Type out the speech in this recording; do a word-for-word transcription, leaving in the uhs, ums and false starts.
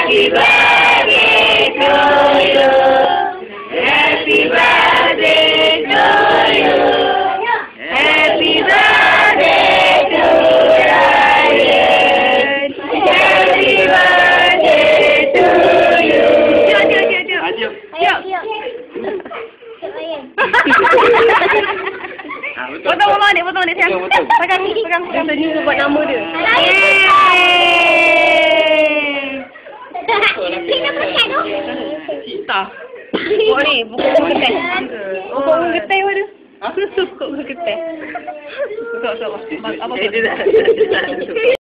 Happy birthday to you. Happy birthday to you. Happy birthday to Ryan. Happy birthday to you. Jom, jom, jom, jom. Jom. Jom. Potong potong ni, potong ni sayang. Pegang, pegang, pegang ni buat nama dia. Cita. Buat ni, buku getih. Buku getih mana? Buku getih. Buku apa? Apa?